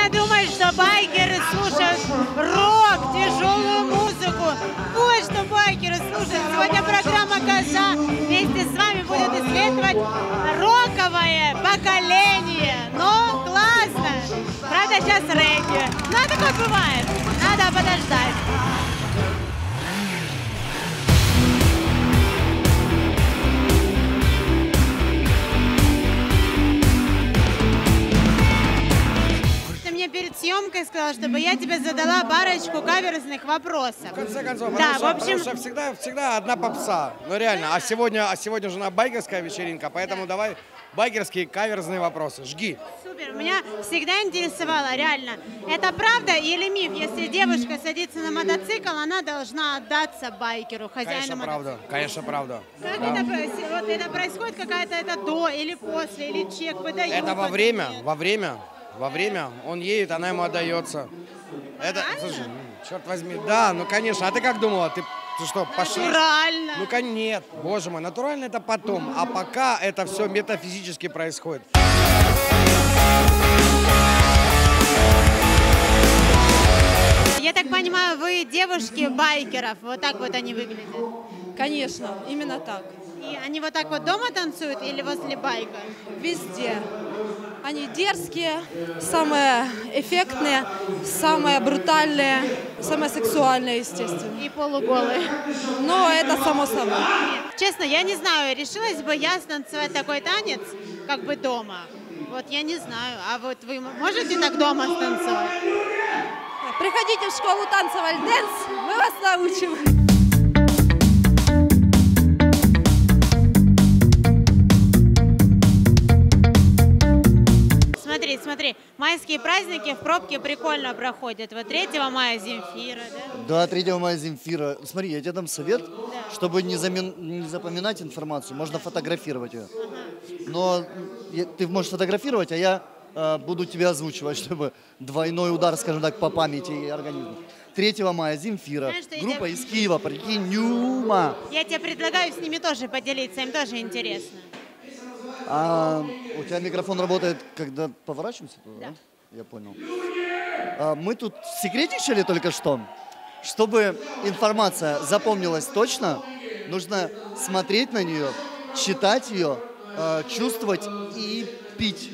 Все думают, что байкеры слушают рок, тяжелую музыку. Вот что байкеры слушают. Сегодня программа «Коза» вместе с вами будет исследовать роковое поколение. Но классно. Правда, сейчас регги. Ну, такое бывает. Надо подождать. Перед съемкой сказала, чтобы я тебе задала парочку каверзных вопросов. В конце концов, да, потому что всегда одна попса. Ну реально, а сегодня же на байкерская вечеринка, поэтому давай байкерские каверзные вопросы. Жги. Супер. Меня всегда интересовало, реально, это правда или миф, если девушка садится на мотоцикл, она должна отдаться байкеру, хозяину мотоцикла? Конечно, правда. Как это происходит, какая-то это до или после, или чек выдают? Это во время он едет, она ему отдается. Это, слушай, черт возьми, да, ну конечно. А ты как думала? Ты что, пошли? Натурально. Ну нет, боже мой, натурально это потом. А пока это все метафизически происходит. Я так понимаю, вы девушки байкеров, вот так вот они выглядят? Конечно, именно так. И они вот так вот дома танцуют или возле байка? Везде. Они дерзкие, самые эффектные, самые брутальные, самые сексуальные, естественно. И полуголые. Но это само собой. Честно, я не знаю, решилась бы я станцевать такой танец, как бы дома. Вот я не знаю. А вот вы можете так дома станцевать? Приходите в школу танца Вальденс, мы вас научим. Смотри, майские праздники в пробке прикольно проходят. Вот 3 мая Земфира, да? Да, 3 мая Земфира. Смотри, я тебе дам совет, чтобы не запоминать информацию, можно фотографировать ее. Но ты можешь фотографировать, а я буду тебя озвучивать, чтобы двойной удар, скажем так, по памяти и организму. 3 мая Земфира, группа из Киева, прикинь, Нюма. Я тебе предлагаю с ними тоже поделиться, им тоже интересно. А у тебя микрофон работает, когда поворачиваемся туда, да? Я понял. Мы тут секретничали только что. Чтобы информация запомнилась точно, нужно смотреть на нее, читать ее, чувствовать и пить.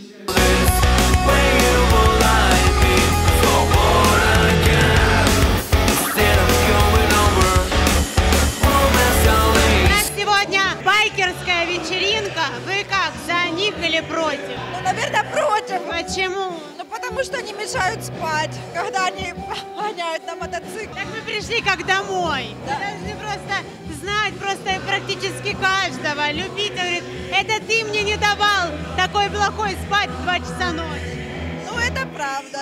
Байкерская вечеринка. Вы как, за них или против? Ну, наверное, против. Почему? Ну, потому что они мешают спать, когда они гоняют на мотоцикле. Так мы пришли как домой. Да. Вы должны просто знать просто практически каждого, любить. Говорит, это ты мне не давал такой плохой спать в 2 часа ночи. Ну, это правда.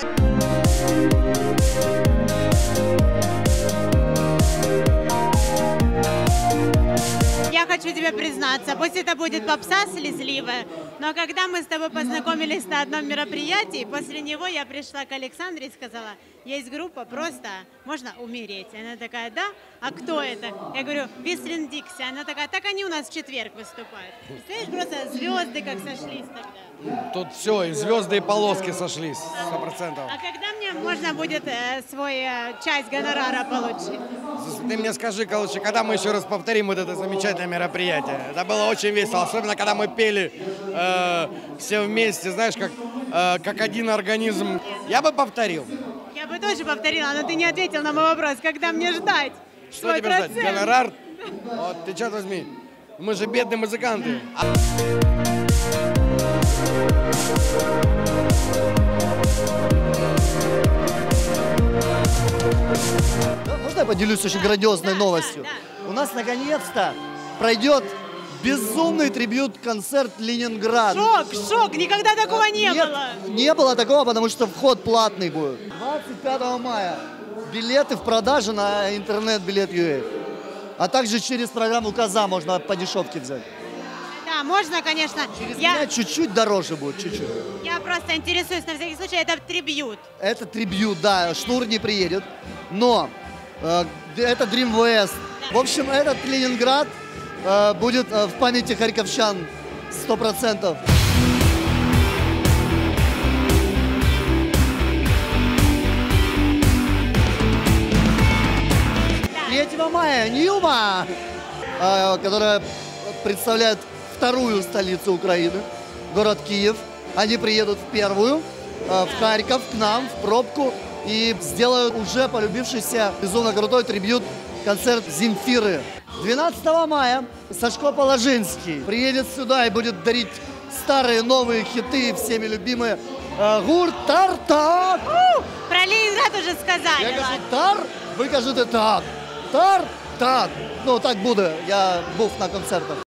Я хочу тебе признаться, пусть это будет попса слезливая, но когда мы с тобой познакомились на одном мероприятии, после него я пришла к Александре и сказала, есть группа, просто можно умереть. Она такая, да? А кто это? Я говорю, Whistling Dixie. Она такая, так они у нас в четверг выступают. Представляешь, просто звезды как сошлись тогда. Тут все, и звезды, и полоски сошлись, 100%. А когда мне можно будет свой часть гонорара получить? Ты мне скажи, короче, когда мы еще раз повторим вот это замечательное мероприятие. Это было очень весело, особенно когда мы пели все вместе, знаешь, как один организм. Я бы повторил. Я бы тоже повторила, но ты не ответил на мой вопрос, когда мне ждать? Что тебе ждать? Гонорар? Вот, ты черт возьми, мы же бедные музыканты. Можно я поделюсь очень грандиозной новостью? Да. У нас наконец-то пройдет безумный трибьют-концерт «Ленинград». Шок! Никогда такого не было! Не было такого, потому что вход платный будет. 25 мая билеты в продаже на интернет-билет.ua. А также через программу «Коза» можно по дешевке взять. Да, можно, конечно. Чуть-чуть дороже будет, чуть-чуть. Я просто интересуюсь, на всякий случай, это трибьют. Это трибьют, да, Шнур не приедет, но это Dream West. В общем, этот Ленинград будет в памяти харьковчан 100%. Ньюма, которая представляет вторую столицу Украины, город Киев. Они приедут в первую, в Харьков, к нам, в пробку, и сделают уже полюбившийся безумно крутой трибьют-концерт Земфиры. 12 мая Сашко Положинский приедет сюда и будет дарить старые новые хиты, всеми любимые «Гурт Тар-Тар». Про Ленинград уже сказали. Я кажу «Тар», ви кажете «Так». «Тар-Тар». Ну, так буде, я був на концертах.